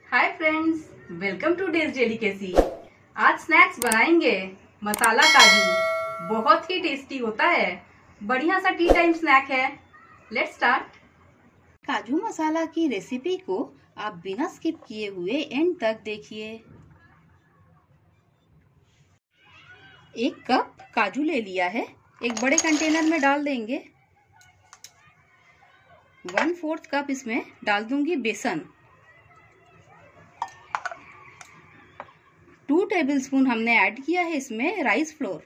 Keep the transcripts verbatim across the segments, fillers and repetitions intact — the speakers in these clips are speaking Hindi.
Hi friends, welcome to Days Delicacy. आज स्नैक्स बनाएंगे मसाला काजू। बहुत ही टेस्टी होता है, बढ़िया सा टी टाइम स्नैक है। Let's start. काजू मसाला की रेसिपी को आप बिना स्किप किए हुए एंड तक देखिए। एक कप काजू ले लिया है, एक बड़े कंटेनर में डाल देंगे। वन फोर्थ कप इसमें डाल दूंगी बेसन। टू टेबलस्पून हमने ऐड किया है इसमें राइस फ्लोर।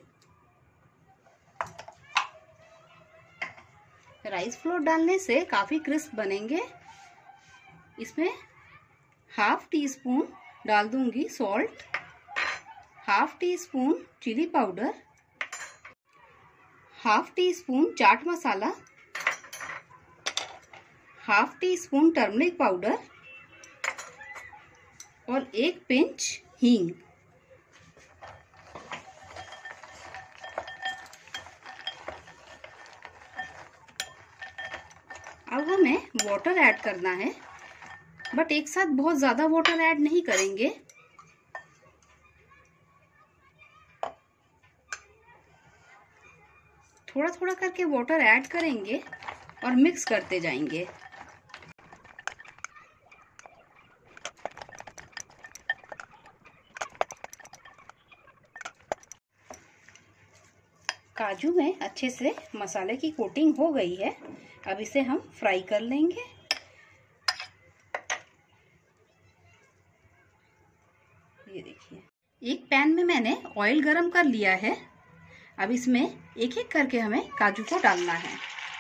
राइस फ्लोर डालने से काफी क्रिस्प बनेंगे। इसमें हाफ टी स्पून डाल दूंगी salt, half teaspoon chilli powder, half teaspoon chaat masala, half teaspoon turmeric powder और एक पिंच हींग। अब हमें वाटर ऐड करना है, बट एक साथ बहुत ज्यादा वाटर ऐड नहीं करेंगे। थोड़ा थोड़ा करके वाटर ऐड करेंगे और मिक्स करते जाएंगे। काजू में अच्छे से मसाले की कोटिंग हो गई है। अब इसे हम फ्राई कर लेंगे। ये देखिए, एक पैन में मैंने ऑयल गरम कर लिया है। अब इसमें एक एक करके हमें काजू को डालना है।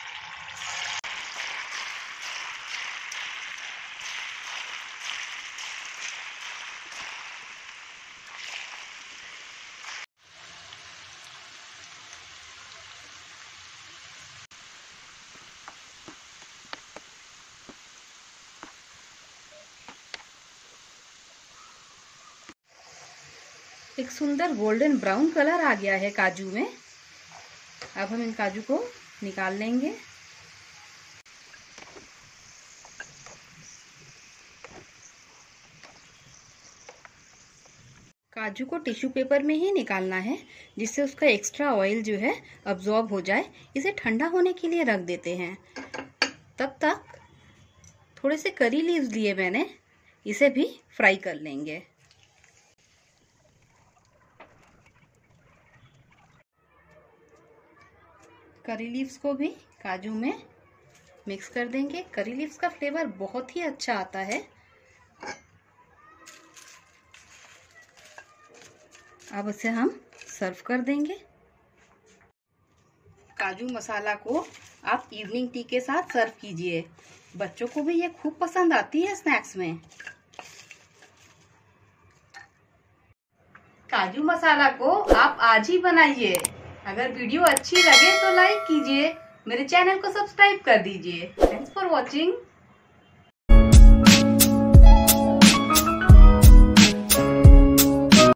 एक सुंदर गोल्डन ब्राउन कलर आ गया है काजू में। अब हम इन काजू को निकाल लेंगे। काजू को टिश्यू पेपर में ही निकालना है, जिससे उसका एक्स्ट्रा ऑयल जो है अब्जॉर्ब हो जाए। इसे ठंडा होने के लिए रख देते हैं। तब तक थोड़े से करी लीव्स लिए मैंने, इसे भी फ्राई कर लेंगे। करी लीव्स को भी काजू में मिक्स कर देंगे। करी लीव्स का फ्लेवर बहुत ही अच्छा आता है। अब इसे हम सर्व कर देंगे। काजू मसाला को आप इवनिंग टी के साथ सर्व कीजिए। बच्चों को भी ये खूब पसंद आती है स्नैक्स में। काजू मसाला को आप आज ही बनाइए। अगर वीडियो अच्छी लगे तो लाइक कीजिए, मेरे चैनल को सब्सक्राइब कर दीजिए। Thanks for watching.